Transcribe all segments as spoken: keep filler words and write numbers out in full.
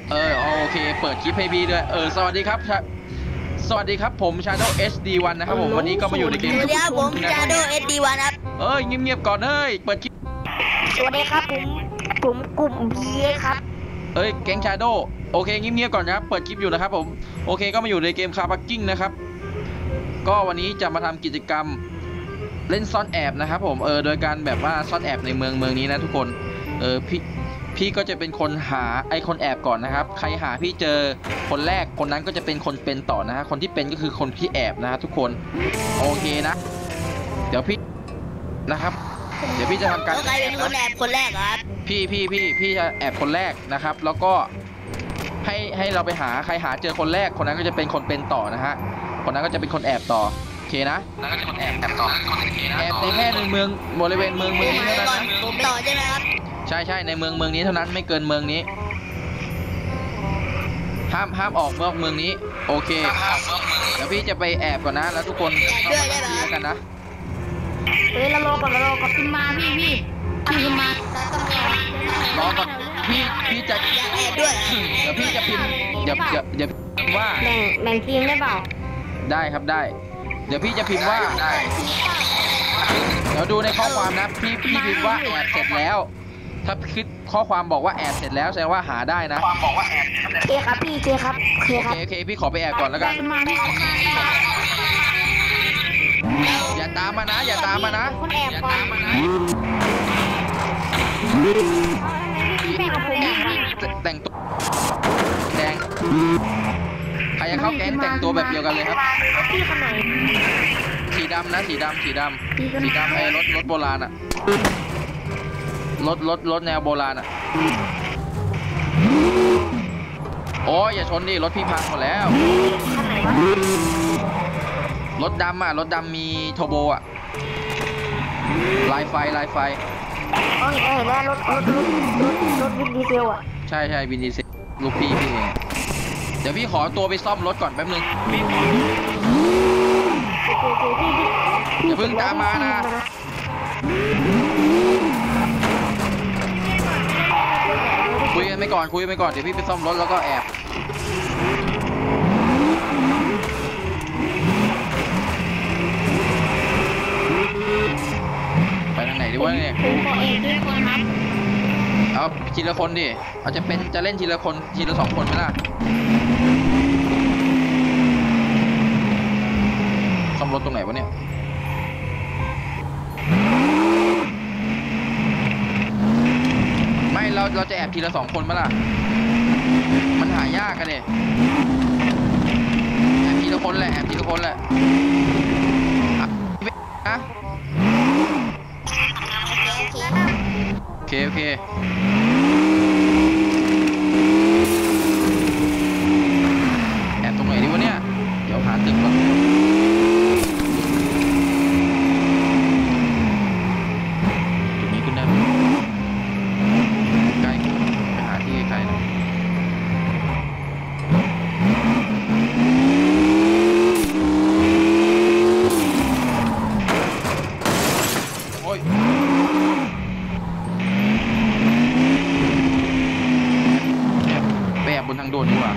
เออโอเคเปิดคลิปให้พี่ด้วยเออสวัสดีครับสวัสดีครับผม Shadow เอช ดี วัน นะครับผมวันนี้ก็มาอยู่ในเกมสวัสดีครับผม Shadow เอช ดี วัน ครับเอ้ยเงียบๆก่อนเฮ้ยเปิดคลิปสวัสดีครับผมผมกลุ่ม พี ครับเอ้ยแก๊ง Shadow โอเคเงียบๆก่อนนะครับเปิดคลิปอยู่นะครับผมโอเคก็มาอยู่ในเกมคาร์พักกิ้งนะครับก็วันนี้จะมาทำกิจกรรมเล่นซ่อนแอบนะครับผมเออโดยการแบบว่าซ่อนแอบในเมืองเมืองนี้นะทุกคนเออพี่พี่ก็จะเป็นคนหาไอคนแอบก่อนนะครับใครหาพี่เจอคนแรกคนนั้นก็จะเป็นคนเป็นต่อนะฮะคนที่เป็นก็คือคนที่แอบนะฮะทุกคนโอเคนะเดี๋ยวพี่นะครับเดี๋ยวพี่จะทำการใครเป็นคนแอบคนแรกครับพี่พี่พี่พี่จะแอบคนแรกนะครับแล้วก็ให้ให้เราไปหาใครหาเจอคนแรกคนนั้นก็จะเป็นคนเป็นต่อนะฮะคนนั้นก็จะเป็นคนแอบต่อโอเคนะแล้วก็จะคนแอบแอบต่อแอบในแค่ในเมืองบริเวณเมืองเมืองนี้เท่านั้นนะผมต่อใช่ไหมครับใช่ใช่ในเมืองเมืองนี้เท่านั้นไม่เกินเมืองนี้ห้ามห้ามออกนอกเมืองนี้โอเคเดี๋ยวพี่จะไปแอบก่อนนะแล้วทุกคนแอบด้วยได้ไหมกันนะเฮ้ยเรารอก่อนเรารอก่อนขึ้นมาพี่พี่พี่ขึ้นมารอก่อนพี่พี่จะแอบด้วยเดี๋ยวพี่จะพิมพ์เดี๋ยวเดี๋ยวเดี๋ยวว่าแบ่งแบ่งทีมได้เปล่าได้ครับได้เดี๋ยวพี่จะพิมพ์ว่าเดี๋ยวดูในข้อความนะพี่พี่พิมพ์ว่าแอบเสร็จแล้วถ้าคิดข้อความบอกว่าแอบเสร็จแล้วแสดงว่าหาได้นะความบอกว่าแอบเคครับพี่เคครับเคครับโอเคโอเคพี่ขอไปแอบก่อนแล้วกันอย่าตามมานะอย่าตามมานะอย่าตามมานะแต่งตัวแดงใครจะเข้าแก๊งแต่งตัวแบบเดียวกันเลยครับสีดำนะสีดำสีดำสีดำไอ้รถรถโบราณอะรถรถรถแนวโบราณอะโอ้ยอย่าชนดิรถพี่พังหมดแล้วรถดำอะรถดำมีโทโบอะลายไฟลายไฟโอ้ยเห็นแล้วรถรถรถรถรถวินดีเซลอะใช่ใช่วินดีเซลลูกพี่พี่เองเดี๋ยวพี่ขอตัวไปซ่อมรถก่อนแป๊บนึงอย่าเพิ่งตามมานะคุยกันไปก่อนคุยกันไปก่อนเดี๋ยวพี่ไปซ่อมรถแล้วก็แอบไปทางไหนดีวะเนี่ยเอาทีละคนดิเอาจะเป็นจะเล่นทีละคนทีละสองคนไหมล่ะซ่อมรถตรงไหนวะเนี่ยไม่เราเราจะแอบทีละสองคนไหมล่ะมันหายากกันเนี่ยแอบทีละคนแหละแอบทีละคนแหละนะโอเคโอเคแอบตรงไหนดีวะเนี่ยเดี๋ยวหาตึกก่อนจุดนี้ขึ้นได้ไหมใกล้ไปหาที่ไกลๆหน่อยโอ้ยบนทางด่วนดีกว่า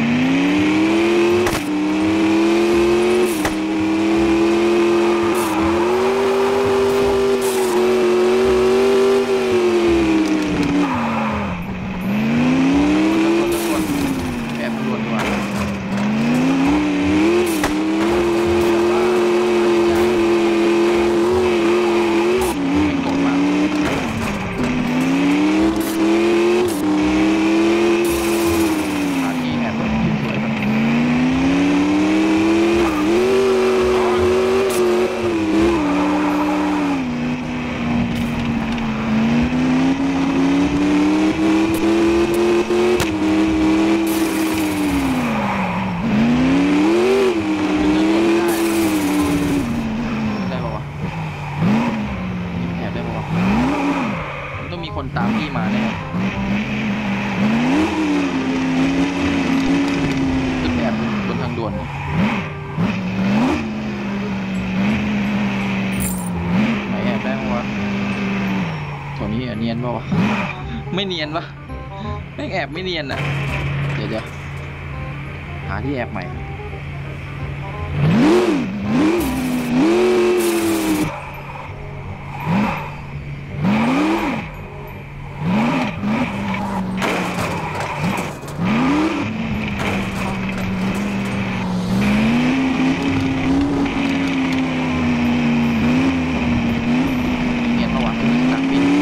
แอบด่วนดีกว่าไม่โกรธมากคนตามพี่มาแน่ตึกแอบบนทางด่วนไหนแอบได้ไหมวะแถวนี้เนียนป่าวะไม่เนียนปะไม่แอบไม่เนียนอ่ะดี๋ยวหาที่แอบใหม่เงียบระหว่างที่สนามบิน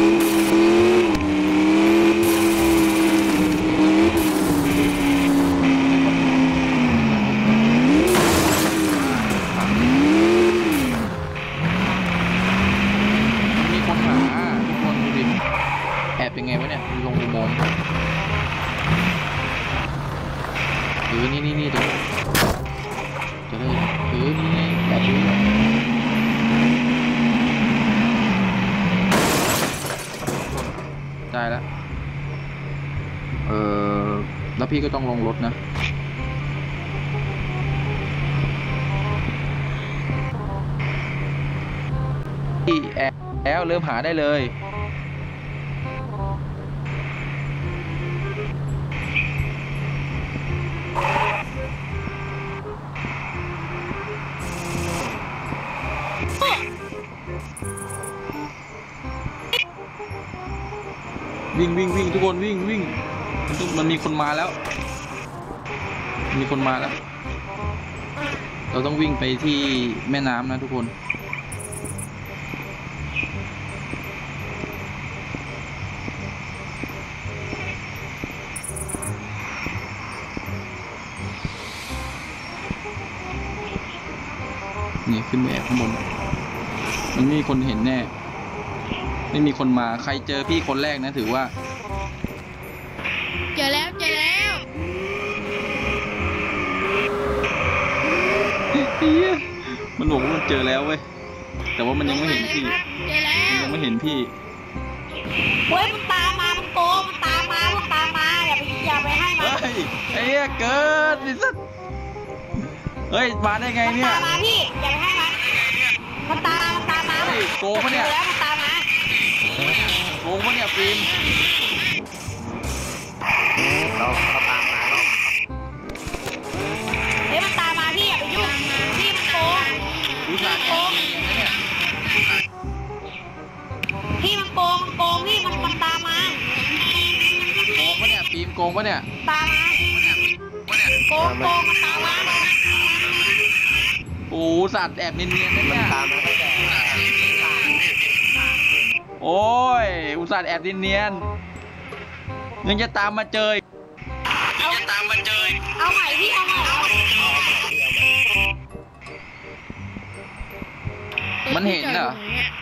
มีคนหาทุกคนดูดิแอบยังไงวะเนี่ยลงอุโมงค์หรือนี่นี่นี่ตรงจะได้หรือนี่นี่แอบดูได้แล้วเออแล้วพี่ก็ต้องลงรถนะพี่แอบแล้วเริ่มหาได้เลยวิ่งวิ่งวิ่งทุกคนวิ่งวิ่งมันต้องมันมีคนมาแล้วมีคนมาแล้วเราต้องวิ่งไปที่แม่น้ำนะทุกคนนี่ขึ้นไปแอบข้างบนมันไม่มีคนเห็นแน่ไม่มีคนมาใครเจอพี่คนแรกนะถือว่าเจอแล้วเจอแล้วมันบอกว่ามันเจอแล้วเว้ยแต่ว่ามันยังไม่เห็นพี่เจอแล้มันวยังไม่เห็นพี่เฮ้ยมันตามมามันโกงมันตามมามันตามมาอย่าไปอย่าไปให้มันเฮ้ยไอ้เหี้ยเกินดิสัตเฮ้ยมาได้ไงมันเนี่ยตามมาพี่อย่าไปให้มันมันตามมันตามมาเฮ้ยโกงปะเนี่ยจอแล้วมันตามมาโกงปะเนี่ยฟิล์มเราเขาตามมาเราเฮ้ยมันตามมาพี่อย่าไปยุ่งพี่มันโกงอุตส่าห์โกงเนี่ยพี่มันโกงมันโกงพี่มันมันตามมาโกงปะเนี่ยฟิล์มโกงปะเนี่ยตามมาโกงโกงมันตามมาโอ้อุตส่าห์แอบเนียนๆนะมันเนี่ยตามมาตั้งแต่โอ้ยอุตส่าห์แอบเนียนๆยังจะตามมาเจออีกเอาตามมาเจอเอาใหม่พี่เอาใหม่เอามันเห็นเหรอ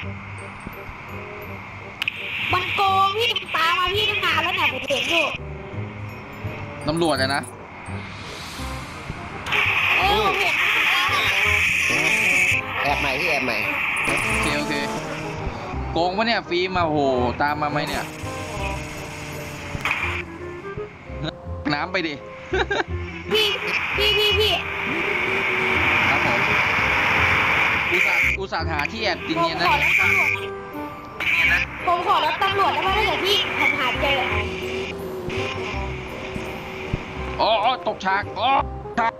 มันโกงพี่มันตามมาพี่ตั้งนานแล้วเนี่ยผมเห็นอยู่ตำรวจอะนะเออผมเห็นมันตามมาแอบใหม่ที่แอบใหม่โอเคโอเคโกงปะเนี่ยฟิล์มมาโหตามมาไหมเนี่ยน้ำไปดิพี่พี่พี่พี่ครับผมอุตส่าห์อุตส่าห์หาที่แอบผดินมเนียนขนะอรถตำรวจนะผมขอรถตำรวจได้ไหมถ้าเกิดพี่ผมหาเจออ๋ออ๋อตกฉากอ๋อฉาก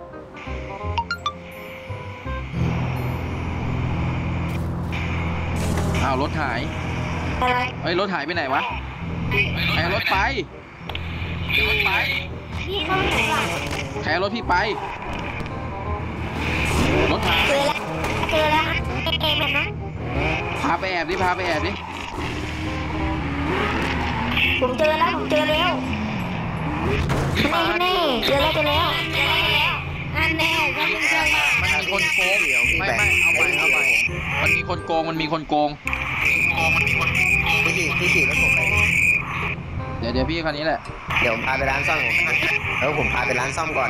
อ้าวรถหายอะไรเฮ้ยรถหายไปไหนวะใครเอารถไปรถไปพี่เขาไม่เห็นหรอกใครเอารถพี่ไปรถหายเจอแล้วเจอแล้วนะเองเห็นไหมพาไปแอบดิพาไปแอบดิผมเจอแล้วผมเจอแล้วนี่นี่เจอแล้วเจอแล้วเจอแล้วเจอแล้วอันแน่ก็ไม่เจอมามันมีคนโกงไม่ไม่เอาใหม่เอาใหม่มันมีคนโกงมันมีคนโกงที่ขี่ที่ขี่รถผมไปเดี๋ยวเดี๋ยวพี่คันนี้แหละเดี๋ยวผมพาไปร้านซ่อมผมแล้วผมพาไปร้านซ่อมก่อน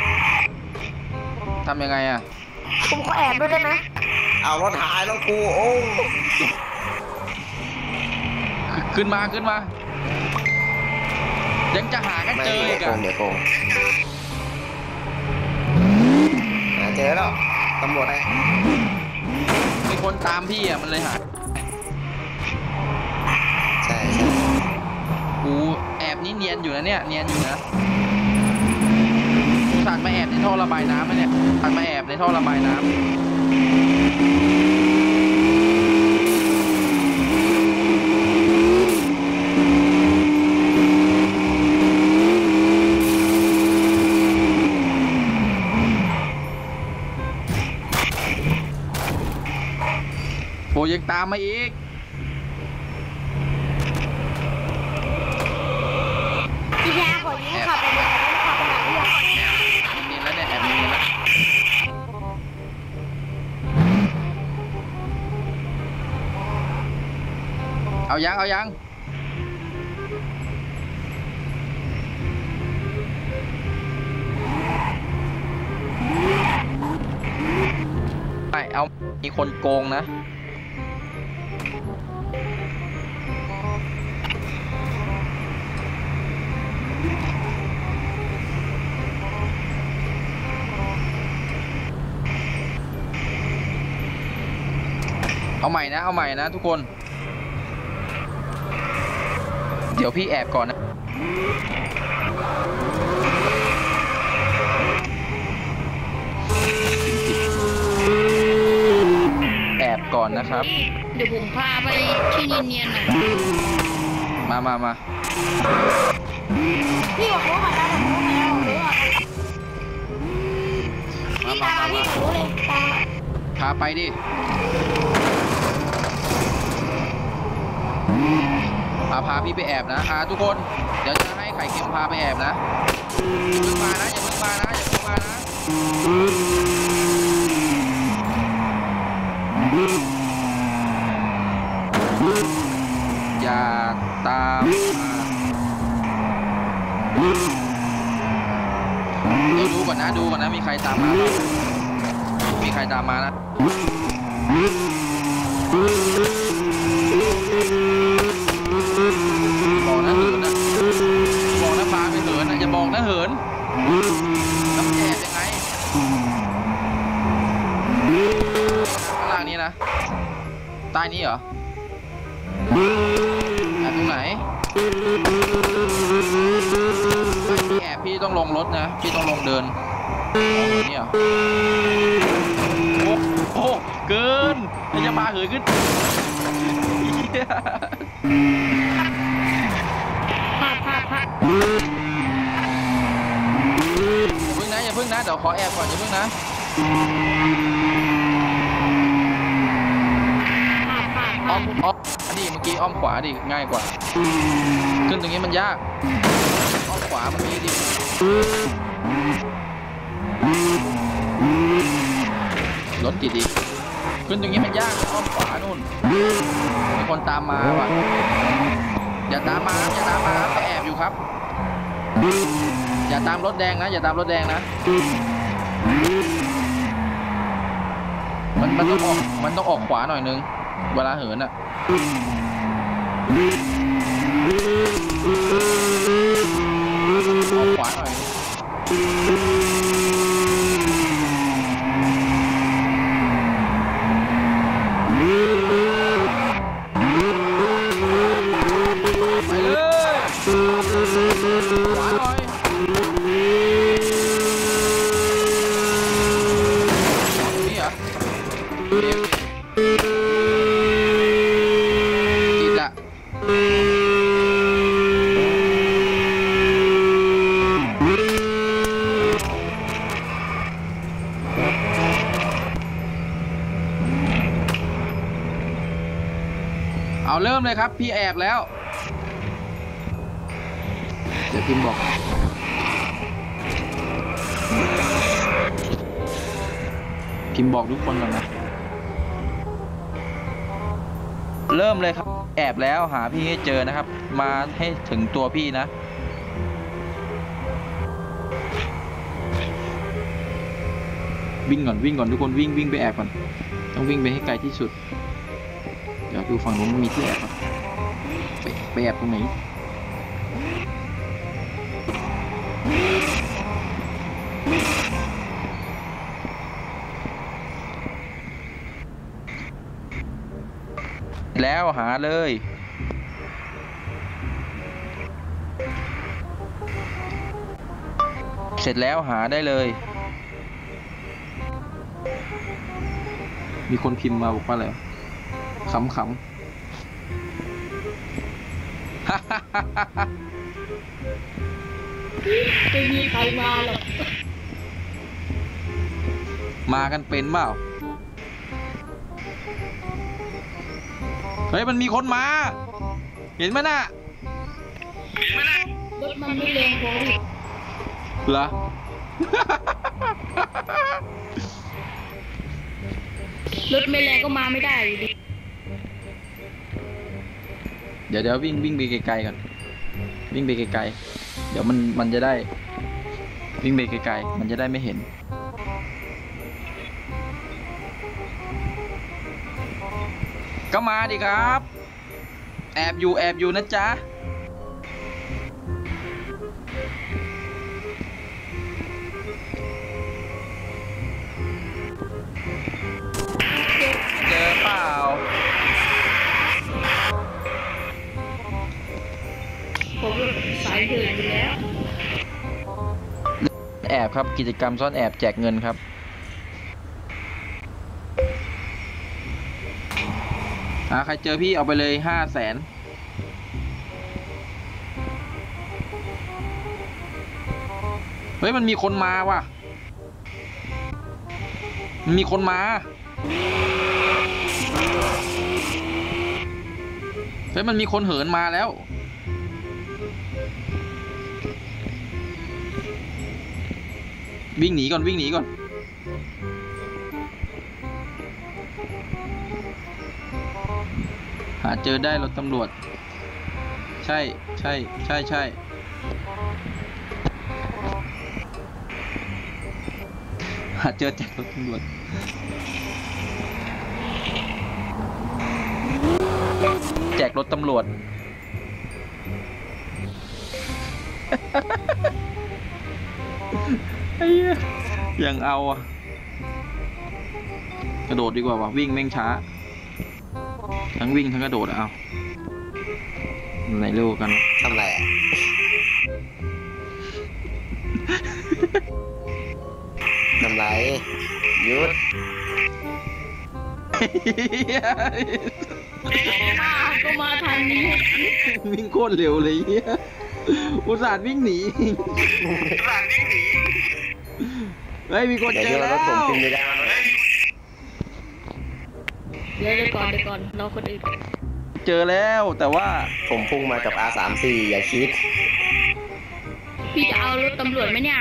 ทำยังไงอะผมขอแอบด้วยได้ไหมเอารถหายแล้วกูโอ้ขึ้นมาขึ้นมายังจะหากันไม่เจอเดี๋อียวกโกอะงเดี๋ยวโกงหาเจอแล้วตำรวจไงมีคนตามพี่อะมันเลยหาใช่ใช่กูแอบนี่เนียนอยู่นะเนี่ยเนียนอยู่นะสัตว์มาแอบในท่อระบายน้ำไหมเนี่ยสัตว์มาแอบในท่อระบายน้ำโอ้ยังตามมาอีกพี่แพรขอยืมขับไปเดี๋ยวขับไปหาพี่ยานินๆแล้วเนี่ยแอบนินๆแล้วเอายังเอายังไม่เอามีคนโกงนะเอาใหม่นะเอาใหม่นะทุกคนเดี๋ยวพี่แอบก่อนนะแอบก่อนนะครับเดี๋ยวผมพาไปที่เนียนๆหน่อยมามามาพี่บอกว่าก่อนนะผมรู้แล้วรู้อ่ะพี่ตามพี่รู้เลยตามพาไปดิพาพาพี่ไปแอบนะอ่าทุกคนเดี๋ยวจะให้ไข่เค็มพาไปแอบนะอย่าเพิ่งมานะอย่าเพิ่งมานะอย่าเพิ่งมานะอยากตามเดี๋ยวดูก่อนนะดูก่อนนะมีใครตามมาบ้างมีใครตามมานะบอกนะเหินนะบอกนะพาไปเหินนะอย่าบอกนะเหินแล้วแอบยังไงข้างล่างนี้นะใต้นี้เหรอแอบตรงไหนไม่พี่แอบพี่ต้องลงรถนะพี่ต้องลงเดินนี่เหรอโอ้โหเกินจะมาเหินขึ้นพาพาพาอย่าพึ่งนะอย่าพึ่งนะเดี๋ยวขอแอบก่อนอย่าพึ่งนะอ้อมอ้อมดิเมื่อกี้อ้อมขวาดิง่ายกว่าขึ้นตรงนี้มันยากอ้อมขวาเมื่อกี้ดิรถติดดิขึ้นตรงนี้มันยากอ้อมขวานู่นมีคนตามมาว่ะอย่าตามมาอย่าตามมาไปแอบอยู่ครับอย่าตามรถแดงนะอย่าตามรถแดงนะมันมันต้องออกมันต้องออกขวาหน่อยนึงเวลาเหินอ่ะออกขวาหน่อยไปเลยขวาหน่อยนี่เหรอติดละเอาเริ่มเลยครับพี่แอบแล้วเดี๋ยวพิมพ์บอกพิมพ์บอกทุกคนก่อนนะเริ่มเลยครับแอบแล้วหาพี่ให้เจอนะครับมาให้ถึงตัวพี่นะวิ่งก่อนวิ่งก่อนทุกคนวิ่งวิ่งไปแอบก่อนต้องวิ่งไปให้ไกลที่สุดเดี๋ยวดูฝั่งนู้นมีที่แอบครับไปไปแอบตรงไหนแล้วหาเลยเสร็จแล้วหาได้เลย มีคนพิมพ์มาบอกว่าอะไรขำขำไม่มีใครมาหรอกมากันเป็นเปล่า เฮ้ย มันมีคนมา เห็นไหมน่ะรถมันไม่แรงพอดิเหรอรถไม่แรงก็มาไม่ได้อยู่ดีเดี๋ยวเดี๋ยววิ่งวิ่งไปไกลๆก่อน วิ่งไปไกลๆ เดี๋ยวมันมันจะได้ วิ่งไปไกลๆ มันจะได้ไม่เห็น ก็มาดิครับ แอบอยู่แอบอยู่นะจ๊ะ เจอเปล่าผมสายเดินอยู่แล้วแอบครับกิจกรรมซ่อนแอบแจกเงินครับ อ่าใครเจอพี่เอาไปเลยห้าแสนเฮ้ยมันมีคนมาว่ะ มันมีคนมาเฮ้ยมันมีคนเหินมาแล้ว วิ่งหนีก่อนวิ่งหนีก่อน หาเจอได้รถตำรวจ ใช่ใช่ใช่ใช่หาเจอแจกรถตำรวจ แจกรถตำรวจ ไอ้เหี้ยยังเอาอ่ะ กระโดดดีกว่าว่ะวิ่งแม่งช้า ทั้งวิ่งทั้งกระโดดอะเอาไหนเร็วกันทำไรอ่ะ ทำไรหยุดมาก็มาทางนี้วิ่งโคตรเร็วเลยเฮียอุตส่าห์วิ่งหนีเฮ้ยมีคนเดี๋ยวเจโยอนรแล้วถผมขึ้นไม่ได้เดี๋ยวเดี๋ยวก่อนเดี๋ยวก่อนรอคนอื่นเจอแล้วแต่ว่าผมพุ่งมากับ อาร์ สามสิบสี่ อย่าคิดพี่จะเอารถตำรวจไหมเนี่ย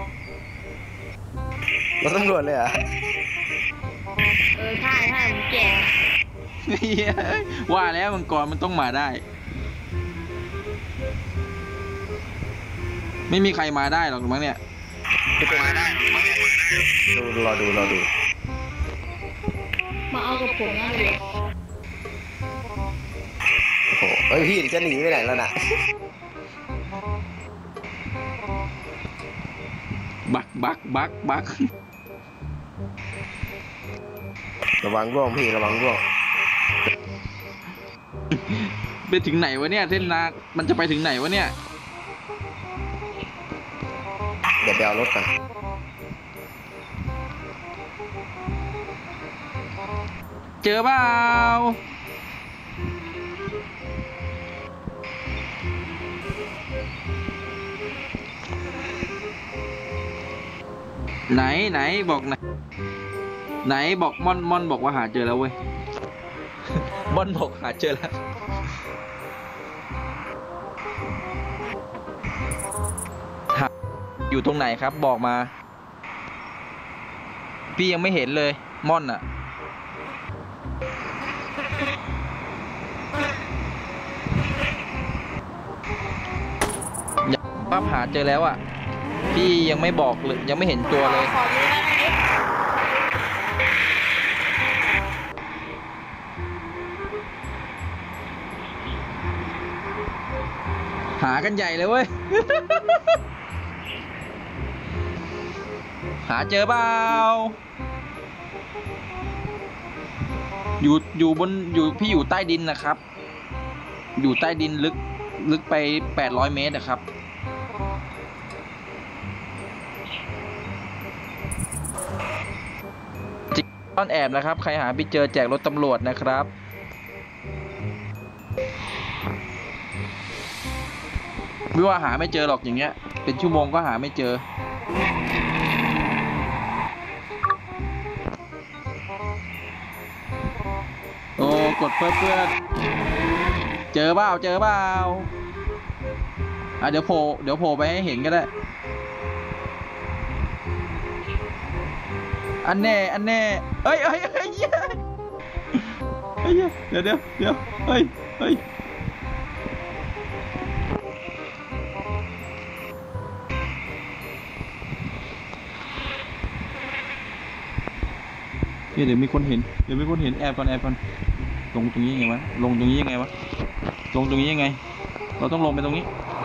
รถตำรวจเลยเหรอเออใช่ใช่ผมแจกเหี้ยว่าแล้วมังกรมันต้องมาได้ ไม่มีใครมาได้หรอกมั้งเนี่ยดูรอดูรอดูมาเอากับผมนะเลยโอ้โหเฮ้ยพี่จะหนีไปไหนแล้วน่ะบักบักบักบักระวังร่วงพี่ระวังร่วงไปถึงไหนวะเนี่ยเส้นนามันจะไปถึงไหนวะเนี่ยเดี๋ยวไปเอารถก่อนเจอเปล่าไหนไหนบอกไหนไหนบอกม่อนม่อนบอกว่าหาเจอแล้วเว้ย ม่อนบอกหาเจอแล้วหาอยู่ตรงไหนครับบอกมา พี่ยังไม่เห็นเลยม่อนอะ ปั๊บหาเจอแล้วอ่ะ พี่ยังไม่บอกเลยยังไม่เห็นตัวเลยขอดูได้ไหมหากันใหญ่เลยเว้ย หาเจอเปล่าอยู่อยู่บนอยู่พี่อยู่ใต้ดินนะครับ อยู่ใต้ดินลึกลึกไปแปดร้อยเมตรนะครับซ่อนแอบนะครับใครหาไม่เจอแจกรถตำรวจนะครับไม่ว่าหาไม่เจอหรอกอย่างเงี้ยเป็นชั่วโมงก็หาไม่เจอโอ้กดเพื่อนเพื่อนเจอเปล่าเจอเปล่าอ่ะเดี๋ยวโผล่เดี๋ยวโผล่ไปให้เห็นก็ได้อันแน่อันแน่เอ้ยเอ้ยเอ้ยเฮ้ยเฮ้ยเดี๋ยวเดี๋ยวเดี๋ยวเฮ้ยเฮ้ยเดี๋ยวมีคนเห็นเดี๋ยวมีคนเห็นแอบก่อนแอบก่อนลงตรงนี้ยังไงวะลงตรงนี้ยังไงวะลงตรงนี้ยังไงเราต้องลงไปตรงนี้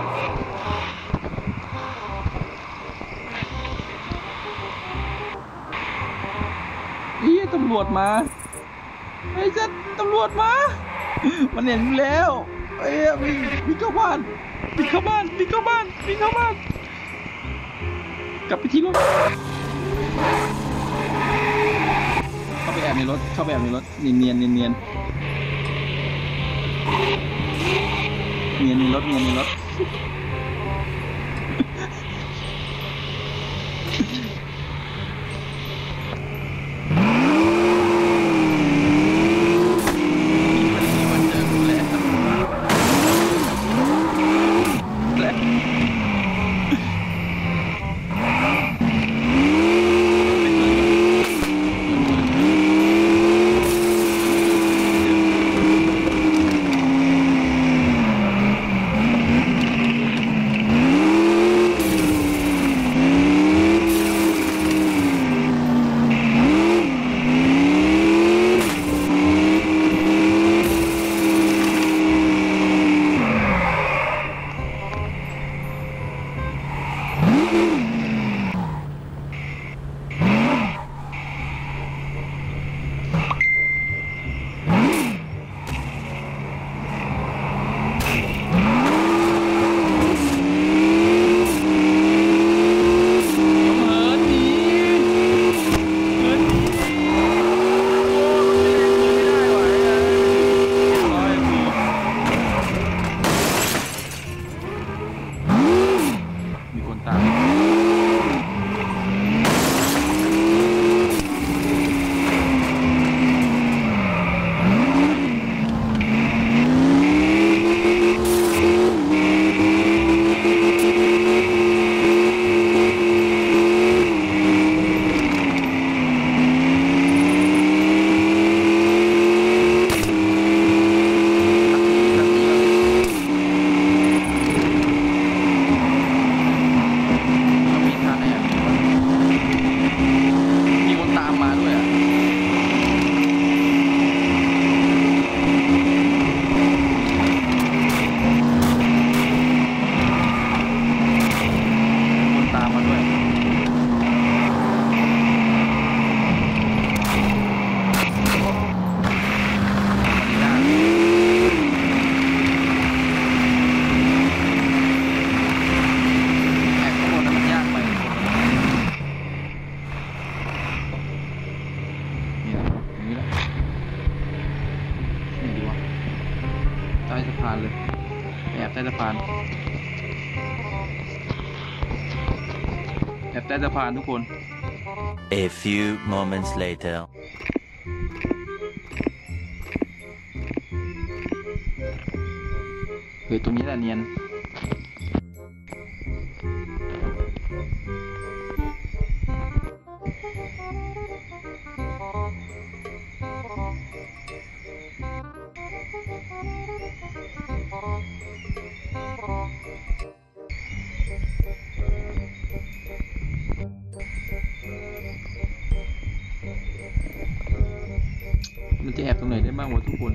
อีตำรวจมาไอ้เจ้าตำรวจมามันเห็นแล้วไอ้วิ่งวิ่งเข้าบ้านวิ่งเข้าบ้านวิ่งเข้าบ้านวิ่งเข้าบ้านกลับไปที่รถเข้าไปแอบในรถเข้าไปแอบในรถเนียนเนียนเนียนเนียนเนียนในรถเนียนในรถเลยแอบใต้สะพานแอบใต้สะพานทุกคน A few moments later เฮ้ยตรงนี้แหละเนียนมันจะแอบตรงไหนได้บ้างวะทุกคน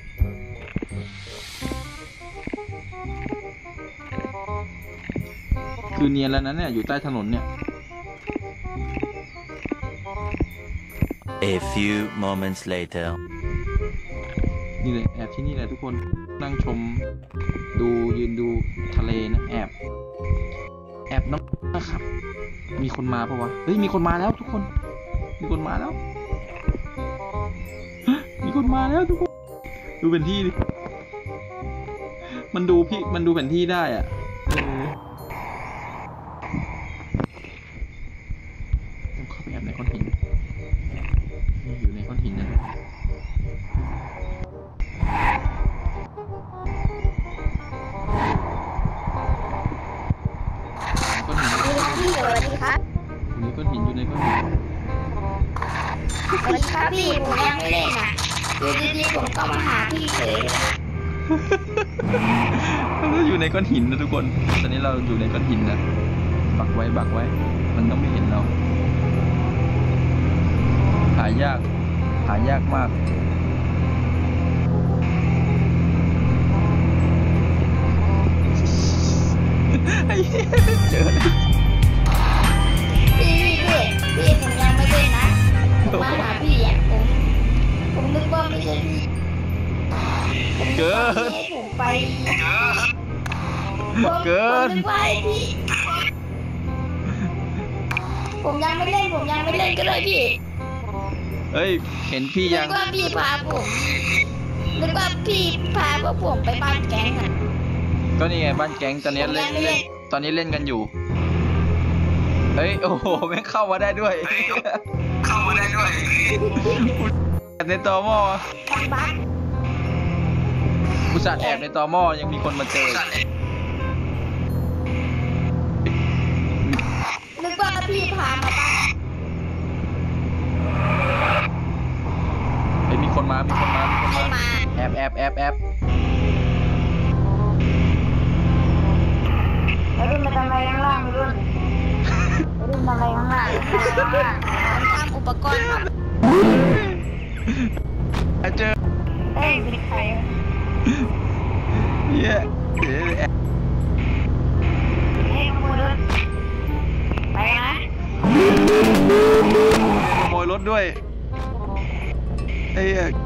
คือเนียนแล้วนะเนี่ยอยู่ใต้ถนนเนี่ย A few moments later นี่เลยแอบที่นี่แหละทุกคนนั่งชมดูยืนดูทะเลนะแอบแออบน้องนะครับมีคนมาปะวะเฮ้ยมีคนมาแล้วทุกคนมีคนมาแล้วมีคนมาแล้วทุกคนดูแผนที่ดิมันดูพี่มันดูแผนที่ได้อ่ะต้องเข้าไปแอบในก้อนหินอยู่ในก้อนหินนะก้อนหินพี่สวัสดีครับอยู่ในก้อนหินอยู่ในก้อนหินสวัสดีครับพี่ผมยังไม่เล่นอ่ะอยู่ดีๆผมก็มาหาพี่เฉยเราอยู่ในก้อนหินนะทุกคนตอนนี้เราอยู่ในก้อนหินนะบักไว้บักไว้มันต้องไม่เห็นเราหายากหายากมากไอ้เหี้ยเจอเลยพี่พี่พี่ผมยังไม่เล่นนะผมมาหาพี่อ่ะผมผมนึกว่าไม่ใช่พี่เกินให้ผมไปเกินผมนึกว่าให้พี่ผมยังไม่เล่นผมยังไม่เล่นก็เลยพี่เฮ้ยเห็นพี่นึยักงว่าพี่พาผมนึกว่าพี่พาพวกผมไปบ้านแก๊งอ่ะก็นี่ไงบ้านแก๊งตอนนี้เล่นเล่นตอนนี้เล่นกันอยู่เฮ้ยโอ้โหแม่งเข้ามาได้ด้วยเข้ามาได้ด้วยในตอหม้อบ้านอุตส่าห์แอบในตอหม้อยังมีคนมาเจอนึกว่าพี่พามาบ้านเฮ้ยมีคนมามีคนมามีคนให้มามาแอบแอบแอบแอบแล้วรุ่นมาทำอะไรข้างล่างรุ่นรุ่นทำอะไรข้างล่างทำอุปกรณ์ครับเจอเอ้ยเป็นใครเหี้ยเดี๋ยวแอบเอ้ยขโมยรถไปนะขโมยรถด้วยไอ้เหี้ย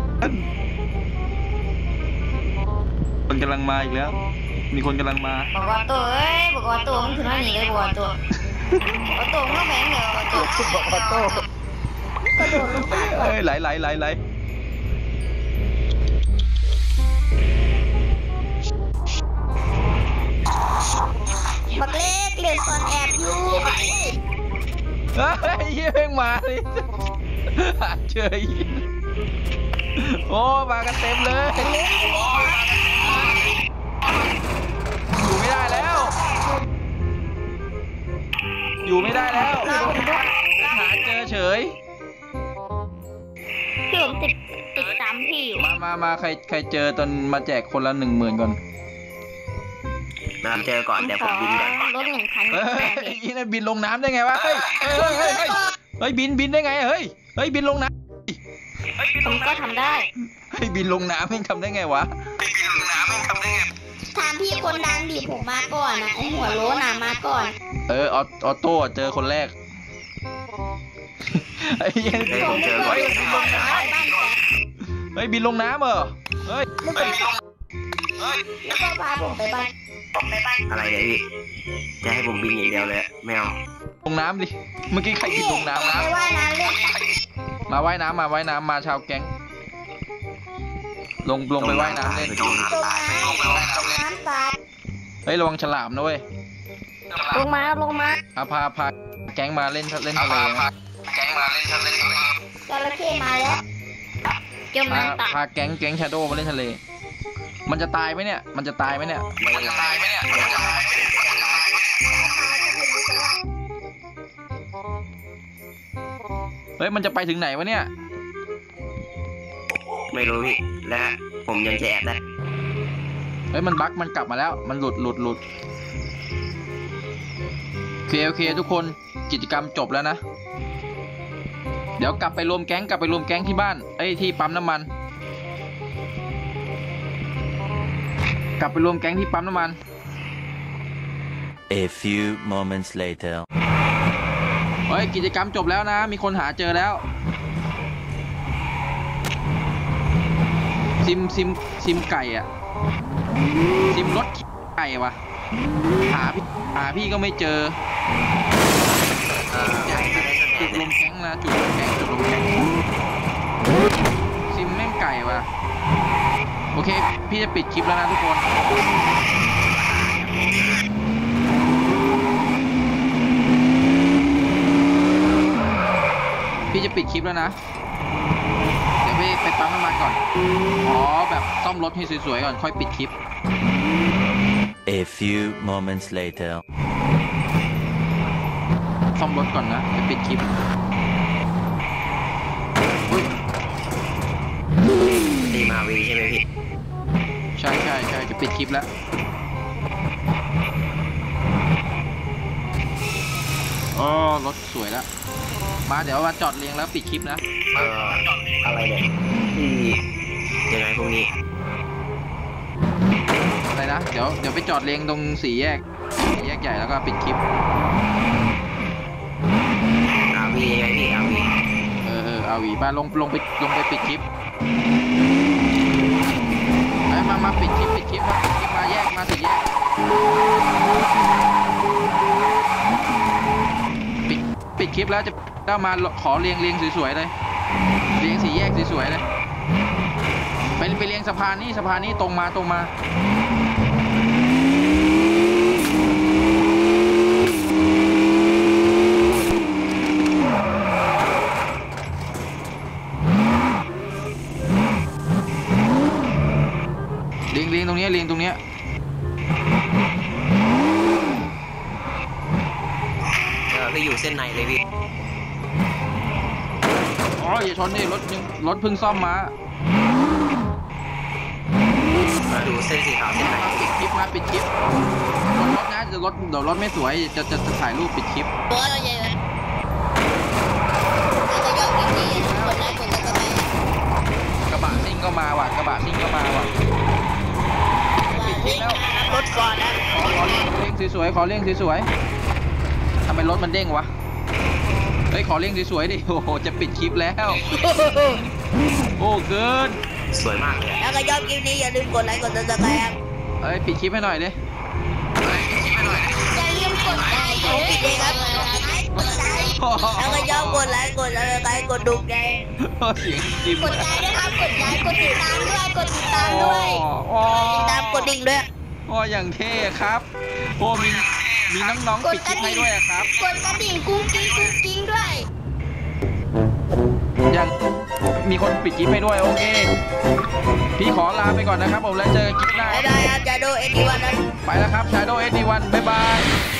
คนกำลังมาอีกแล้ว มีคนกำลังมาบอกว่าตัวเอ้ยบอกว่าตัวมันคืออะไรนี่เลยบอกว่าตัวบอกว่าตัวมันแพงเลยบอกว่าตัวบอกว่าตัวก็โดนลูกค้าเอ้ยไหลไหลไหลไหลบักเล็กเล่นตอนแอบอยู่บักเล็กเฮ้ยเหี้ยเพิ่งมาเลยหาเจออีกโอ้มากันเต็มเลย อยู่ไม่ได้แล้ว อยู่ไม่ได้แล้ว หาเจอเฉยคือผมติดติดตามพี่อยู่มามามาใครใครเจอตอนมาแจกคนละหนึ่งหมื่นก่อนมาเจอก่อนเดี๋ยวผมบินก่อนรถหนึ่งคันเฮ้ยอีนั่นบินลงน้ำได้ไงวะ เฮ้ย เฮ้ย เฮ้ย เฮ้ย เฮ้ยบินบินได้ไง เฮ้ย เฮ้ยบินลงน้ผมก็ทำได้ำเฮ้ยบินลงน้ำไม่ทำได้ไงวะถามพี่คนดังดิผมมาก่อนนะไอหัวโล้นน่ะมาก่อนเออออออโต้เจอคนแรก ไอ้เหี้ยเฮ้ยผมเจอก่อนเฮ้ยบินลงน้ำเฮ้ยบินลงน้ำเหรอ เฮ้ยแล้วก็พาผมไปบ้านอะไรเนี่ยพี่จะให้ผมบินอย่างเดียวเลยไม่เอาลงน้ำดิ เมื่อกี้ใครบินลงน้ำนะไปว่ายน้ำเล่นมาว่ายน้ำมาว่ายน้ำมาชาวแก๊ง ลงลงไปว่ายน้ำเล่นตรงน้ำตรงน้ำตายเฮ้ยระวังฉลามนะเว้ยลงมาลงมาอาพาพาแก๊งมาเล่นเล่นทะเลนะจระเข้มาแล้วเกี่ยวพาน้ำตายพาแก๊งแก๊งชาโดมาเล่นทะเล มันจะตายไหมเนี่ย มันจะตายไหมเนี่ยมันจะตายไหมเนี่ยเฮ้ยมันจะไปถึงไหนวะเนี่ยไม่รู้พี่และผมยังจะแอบได้เฮ้ยมันบั๊กมันกลับมาแล้ว มันหลุดหลุดหลุดโอเคโอเคทุกคนกิจกรรมจบแล้วนะ เดี๋ยวกลับไปรวมแก๊งกลับไปรวมแก๊งที่บ้านเอ้ยที่ปั๊มน้ำมัน กลับไปรวมแก๊งที่ปั๊มน้ำมัน A few moments later. เฮ้ยกิจกรรมจบแล้วนะ มีคนหาเจอแล้ว ซิมซิมซิมไก่อะซิมรถไก่วะหาพี่หาพี่ก็ไม่เจอเออไม่ได้สแตจุนดลมแข็งนะจุดลมแข็งจุดลมแข็งซิมแม่งไก่ว่ะโอเคพี่จะปิดคลิปแล้วนะทุกคนพี่จะปิดคลิปแล้วนะเดี๋ยวไปไปปั๊มน้ำมันก่อนอ๋อแบบซ่อมรถให้สวยๆก่อนค่อยปิดคลิป A few moments later. ซ่อมรถก่อนนะจะปิดคลิปอุ๊ยตีมาวีใช่ไหมพี่ใช่ใช่ใช่จะปิดคลิปแล้วอ๋อรถสวยแล้วมาเดี๋ยวมาจอดเรียงแล้วปิดคลิปนะเอออะไรเนี่ยที่ยังไงพวกนี้อะไรนะเดี๋ยวเดี๋ยวไปจอดเรียงตรงสี่แยกสี่แยกใหญ่แล้วก็ปิดคลิปอาวียังไงพี่อาวีเออเออเอาหวีมาลงลงไปลงไปปิดคลิปไอ้มามาปิดคลิปปิดคลิปมาปิดคลิปมาแยกมาสี่แยกปิดปิดคลิปแล้วจะได้มาขอเรียงเรียงสวยๆเลยเรียงสี่แยกสวยๆเลยไปไปเรียงสะพานนี่สะพานนี่ตรงมาตรงมาเรียงเรียงตรงเนี้ยเรียงตรงเนี้ยเออพี่อยู่เส้นในเลยพี่อ๋ออย่าชนดิรถยังรถเพิ่งซ่อมมามาดูเส้นสีขาวเส้นในมาปิดคลิปมาปิดคลิปบนรถนะเดี๋ยวรถเดี๋ยวรถไม่สวยจะจะจะถ่ายรูปปิดคลิปตัวเราใหญ่ไหมเราจะยกอีกทีกดไลค์กดติดตามกระบะซิ่งก็มาว่ะกระบะซิ่งก็มาว่ะปิดคลิปแล้วรถฟอร์ดนะขอขอเร่งเร่งสวยๆขอเร่งสวยๆทำไมรถมันเด้งวะเฮ้ยขอเร่งสวยๆดิโอ้โหจะปิดคลิปแล้วโอ้เกินสวยมากเลยอะแล้วก็ยอดคลิปนี้อย่าลืมกดไลค์กดติดตามเอ้ยปิดคลิปให้หน่อยดิอย่าลืมกดไลค์ผมปิดเองครับแล้วก็ยอดกดไลค์กดติดตามกดดูใจเสียงจิมกดไลค์ด้วยครับกดไลค์กดติดตามด้วยกดติดตามด้วยอ๋อติดตามกดดิ่งด้วยอ๋ออย่างเท่ครับโอ้มีมีน้องๆปิดคลิปให้ด้วยอะครับกดกระดิ่งกุ้งกิ้งกุ้งกิ้งด้วยยังมีคนปิดคลิปให้ด้วยโอเคพี่ขอลาไปก่อนนะครับผมแล้วเจอกันคลิปหน้าบ๊ายบายครับจะดูเอ็นดีวันนั้นไปแล้วครับ Shadow เอส ดี วันบ๊ายบาย